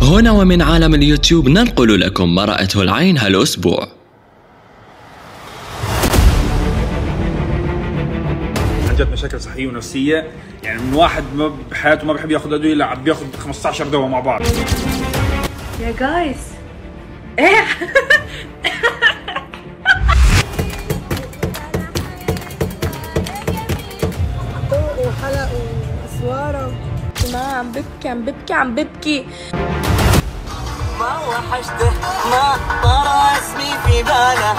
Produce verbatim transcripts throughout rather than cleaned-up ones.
هنا ومن عالم اليوتيوب ننقل لكم ما رأته العين هالأسبوع. عن جد مشاكل صحية ونفسية، يعني من واحد ما بحياته ما بحب ياخذ أدوية لعب بياخذ خمسة عشر دواء مع بعض. يا جايز ايه وحلق وسوارة ما عم ببكي عم ببكي عم ببكي ما وحشته ما طرى اسمي في باله.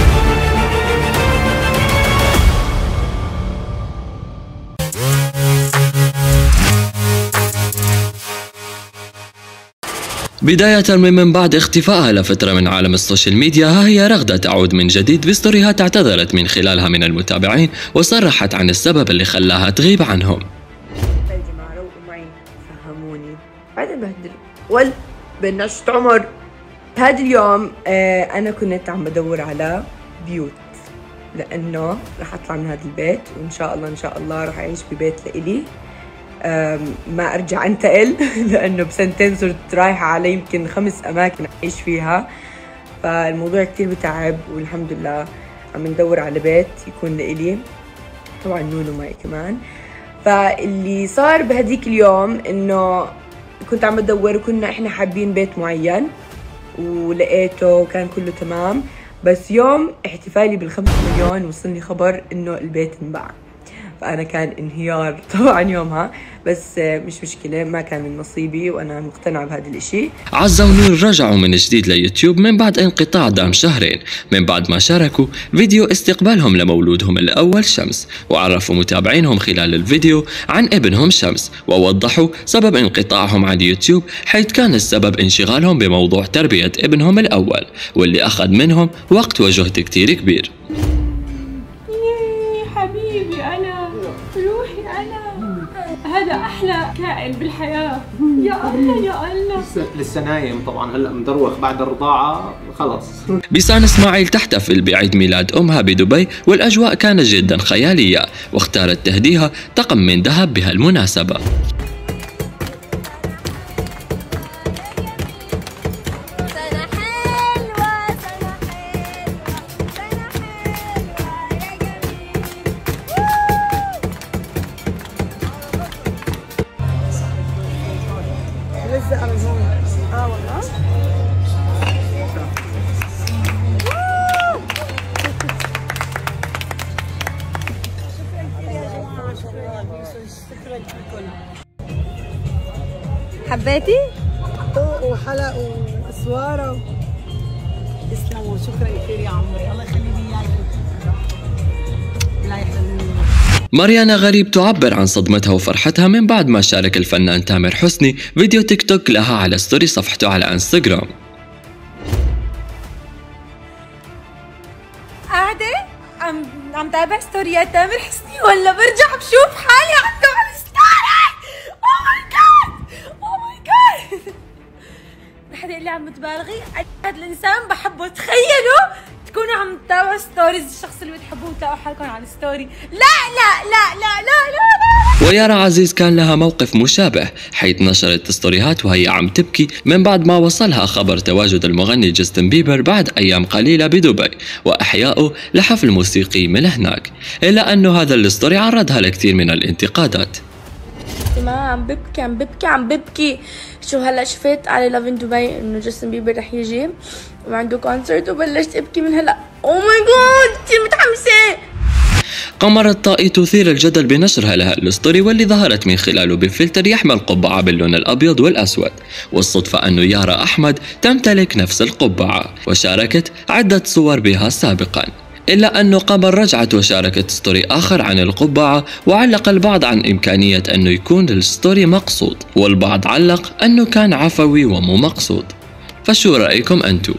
بداية من بعد اختفائها لفترة من عالم السوشيال ميديا، ها هي رغدة تعود من جديد بستوريهات اعتذرت من خلالها من المتابعين وصرحت عن السبب اللي خلاها تغيب عنهم. يا جماعة روقوا معي فهموني بعدين بهدلوا ول بنشط عمر. هذا اليوم آه أنا كنت عم بدور على بيوت لأنه رح أطلع من هذا البيت وإن شاء الله إن شاء الله رح أعيش ببيت لإلي، ما أرجع أنتقل لأنه بسنتين صرت رايحة على يمكن خمس أماكن أعيش فيها، فالموضوع كتير بتعب والحمد لله عم ندور على بيت يكون لإلي، طبعا نونو معي كمان. فاللي صار بهديك اليوم إنه كنت عم بدور وكنا إحنا حابين بيت معين ولقيته وكان كله تمام، بس يوم احتفالي بالخمس مليون وصلني خبر إنه البيت انباع، فأنا كان انهيار طبعا يومها، بس مش مشكلة ما كان من نصيبي وأنا مقتنعة بهذا الاشي. عزة ونور رجعوا من جديد ليوتيوب من بعد انقطاع دام شهرين، من بعد ما شاركوا فيديو استقبالهم لمولودهم الأول شمس، وعرفوا متابعينهم خلال الفيديو عن ابنهم شمس، ووضحوا سبب انقطاعهم عن يوتيوب، حيث كان السبب انشغالهم بموضوع تربية ابنهم الأول واللي أخذ منهم وقت وجهد كتير كبير. حبيبي أنا روحي أنا هذا أحلى كائن بالحياة. يا الله يا الله. لسه نايم طبعا، هلا مدروخ بعد الرضاعة خلاص. بيسان اسماعيل تحتفل بعيد ميلاد أمها بدبي والأجواء كانت جدا خيالية، واختارت تهديها طقم من ذهب بهالمناسبة. لزق من هون. اه والله حبيتي؟ وحلق وسوارة. تسلموا شكرا كثير يا عمري، الله يخلي لي اياك. لا يحرمني. ماريانا غريب تعبر عن صدمتها وفرحتها من بعد ما شارك الفنان تامر حسني فيديو تيك توك لها على ستوري صفحته على انستغرام. قاعدة عم عم تابع ستوريات تامر حسني ولا برجع بشوف حالي عنده على الستوري. اوه ماي جاد اوه ماي جاد. حدا يقول لي عم تبالغي؟ هذا الانسان بحبه. تخيلوا تكونوا عم تتابعوا ستوريز الشخص اللي بتحبوه وتلاقوا حالكم على الستوري. لا لا لا لا لا لا لا. ويارا عزيز كان لها موقف مشابه، حيث نشرت ستوريهات وهي عم تبكي من بعد ما وصلها خبر تواجد المغني جاستن بيبر بعد أيام قليلة بدبي وإحيائه لحفل موسيقي من هناك، إلا أنه هذا الستوري عرضها لكثير من الانتقادات. ما عم ببكي عم ببكي عم ببكي. شو هلا شفت على لاف ان دبي انه جاستن بيبر رح يجي وعنده كونسرت وبلشت ابكي من هلا. اوه ماي جاد كثير متحمسه. قمر الطائي تثير الجدل بنشرها لها الستوري واللي ظهرت من خلاله بفلتر يحمل قبعة باللون الأبيض والأسود، والصدفة أنه يارا أحمد تمتلك نفس القبعة وشاركت عدة صور بها سابقا، إلا أنه قمر رجعت وشاركت ستوري آخر عن القبعة، وعلق البعض عن إمكانية أنه يكون الستوري مقصود، والبعض علق أنه كان عفوي ومو مقصود. فشو رأيكم أنتو؟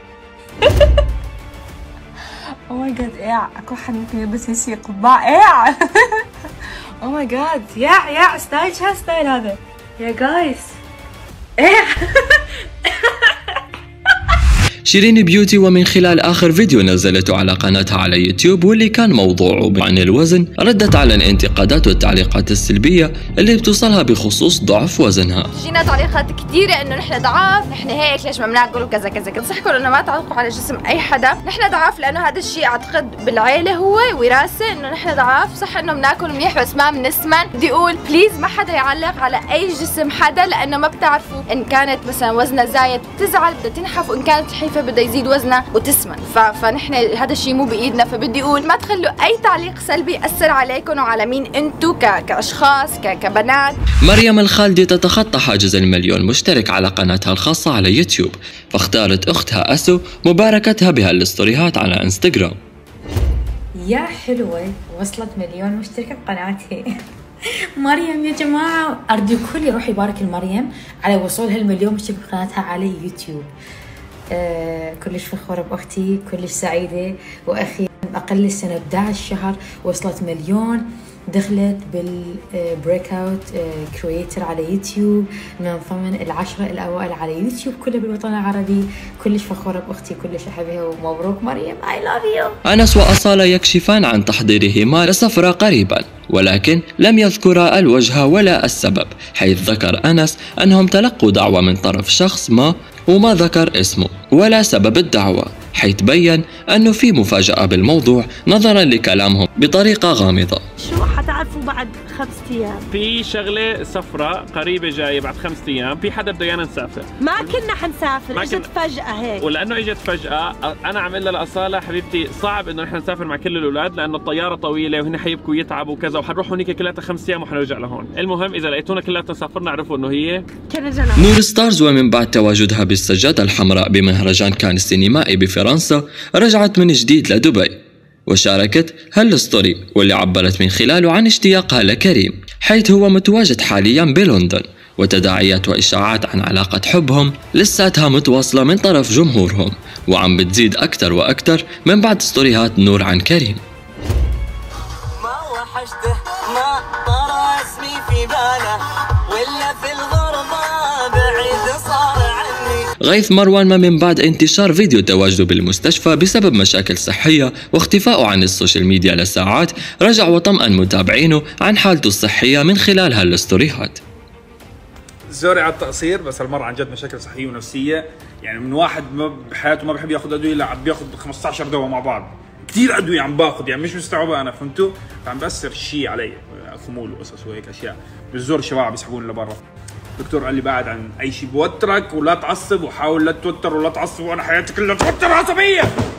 اوه ماي جاد ايه اكو حد ممكن يلبس هيك قبعة ايه. اوه ماي جاد يا يا ستايل. شو ستايل هذا يا جايز ايه. شيرين بيوتي، ومن خلال آخر فيديو نزلته على قناتها على يوتيوب واللي كان موضوعه عن الوزن، ردت على الانتقادات والتعليقات السلبية اللي بتوصلها بخصوص ضعف وزنها. جينا تعليقات كثيرة انه نحن ضعاف، نحن هيك، ليش ما بناكل كذا كذا كذا. بنصحكم انه ما تعلقوا على جسم اي حدا، نحن ضعاف لانه هذا الشيء اعتقد بالعيلة هو وراثة، انه نحن ضعاف. صح انه بناكل منيح بس ما بنسمن. بدي اقول بليز ما حدا يعلق على اي جسم حدا، لانه ما بتعرفوا ان كانت مثلا وزنها زايد بتزعل بدها تنحف، وان كانت حيفه بده يزيد وزنها وتسمن. فنحن هذا الشيء مو بايدنا. فبدي اقول ما تخلوا اي تعليق سلبي ياثر عليكم وعلى مين انتم كاشخاص كبنات. مريم الخالدي تتخطى حاجز المليون مشترك على قناتها الخاصه على يوتيوب، فاختارت اختها اسو مباركتها بهالستوريهات على انستغرام. يا حلوه وصلت مليون مشترك بقناتي. مريم يا جماعه ارجو الكل يروح يبارك لمريم على وصولها المليون مشترك بقناتها على يوتيوب. آه كلش فخورة بأختي، كلش سعيدة، وأخيرا أقل السنة إحدى عشر شهر وصلت مليون. دخلت بالبريك اوت كرييتر على يوتيوب من ضمن العشرة الأوائل على يوتيوب كله بالوطن العربي. كلش فخورة بأختي، كلش أحبها، ومبروك مريم. I love you. أنس وأصالة يكشفان عن تحضيرهما لسفرة قريبا، ولكن لم يذكرا الوجه ولا السبب، حيث ذكر أنس أنهم تلقوا دعوة من طرف شخص ما وما ذكر اسمه ولا سبب الدعوة، حيث بين أنه في مفاجأة بالموضوع نظرا لكلامهم بطريقة غامضة. شو حتعرفوا بعد خمسة أيام؟ في شغلة سفرة قريبة جاية بعد خمسة أيام، في حدا بده إيانا نسافر. ما كنا حنسافر، إجت فجأة هيك. ولأنه إجت فجأة أنا عم أقول لأصالة حبيبتي صعب إنه نحن نسافر مع كل الأولاد لأنه الطيارة طويلة وهن حيبكوا يتعبوا وكذا، وحنروح هونيك كلاتها خمس أيام وحنرجع لهون. المهم إذا لقيتونا كلاتنا سافرنا اعرفوا إنه هي كنجنا. نور ستارز، ومن بعد تواجدها بالسجادة الحمراء بمهرجان كان السينمائي بفرنسا رجعت من جديد لدبي، وشاركت هالستوري واللي عبرت من خلاله عن اشتياقها لكريم، حيث هو متواجد حاليا بلندن، وتداعيات وإشاعات عن علاقة حبهم لساتها متواصلة من طرف جمهورهم، وعم بتزيد أكثر وأكثر من بعد ستوريهات نور عن كريم. ما وحشته ما طرى اسمي في باله ولا في الغربة بعيد صار عني. غيث مروان، ما من بعد انتشار فيديو تواجده بالمستشفى بسبب مشاكل صحية واختفائه عن السوشيال ميديا لساعات، رجع وطمأن متابعينه عن حالته الصحية من خلال هالستوريهات. سوري على التقصير، بس هالمرة عن جد مشاكل صحية ونفسية. يعني من واحد ما بحياته ما بحب ياخذ أدوية، لا عم بياخذ خمسة عشر دواء مع بعض، كثير أدوية عم باخذ، يعني مش مستوعبة أنا، فهمتوا؟ فعم بأثر شيء علي، خمول وقصص وهيك أشياء. بالزور الشباب بيسحبوني لبرا. الدكتور قال لي بعد عن أي شيء بوترك ولا تعصب، وحاول لا توتر ولا تعصب، وأنا حياتي كلها توتر عصبية.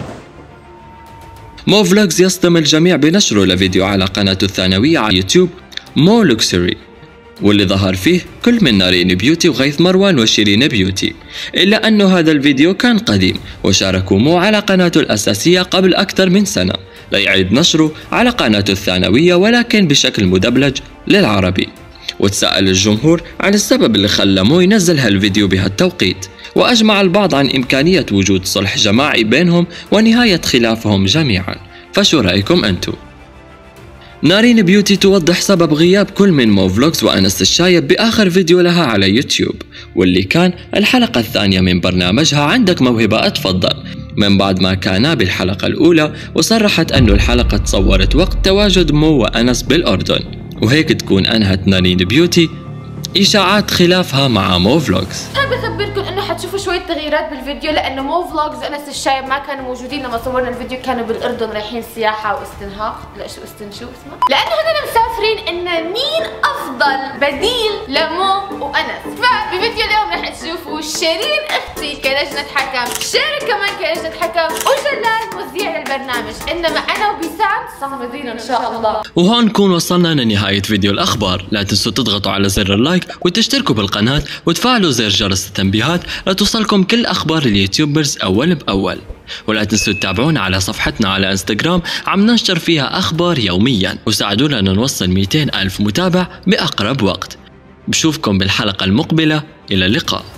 مو فلوجز يصطدم الجميع بنشره لفيديو على قناته الثانوية على يوتيوب مو لوكسري، واللي ظهر فيه كل من نارين بيوتي وغيث مروان وشيرين بيوتي، إلا أنه هذا الفيديو كان قديم وشاركوا مو على قناته الأساسية قبل أكثر من سنة ليعيد نشره على قناته الثانوية، ولكن بشكل مدبلج للعربي. وتساءل الجمهور عن السبب اللي خلى مو ينزل هالفيديو بهالتوقيت، وأجمع البعض عن إمكانية وجود صلح جماعي بينهم ونهاية خلافهم جميعا. فشو رأيكم أنتو؟ نارين بيوتي توضح سبب غياب كل من مو فلوجز وأنس الشايب بآخر فيديو لها على يوتيوب، واللي كان الحلقة الثانية من برنامجها عندك موهبة أتفضل، من بعد ما كانا بالحلقة الأولى، وصرحت أنه الحلقة تصورت وقت تواجد مو وأنس بالأردن، وهيك تكون أنهت نارين بيوتي إشاعات خلافها مع مو فلوجز. حابب أخبركم إنه حتشوفوا شوية تغييرات بالفيديو، لأنه مو فلوجز أنس الشايب ما كانوا موجودين لما صورنا الفيديو، كانوا بالأردن رايحين سياحة واستنهاق، لا شو استن شو اسمه؟ لأنه هذول مسافرين، إن مين أفضل بديل لمو وأنس؟ فبفيديو اليوم رح تشوفوا شيرين أختي كلجنة حكم، شيرين كمان كلجنة حكم، وجلال مذيع البرنامج، إنما أنا وبسام صامدين إن شاء الله. وهون نكون وصلنا لنهاية فيديو الأخبار، لا تنسوا تضغطوا على زر اللايك وتشتركوا بالقناة وتفعلوا زر جرس التنبيهات لتوصلكم كل أخبار اليوتيوبرز أول بأول، ولا تنسوا تتابعونا على صفحتنا على انستغرام، عم ننشر فيها أخبار يوميا، وساعدونا نوصل مئتين ألف متابع بأقرب وقت. بشوفكم بالحلقة المقبلة، إلى اللقاء.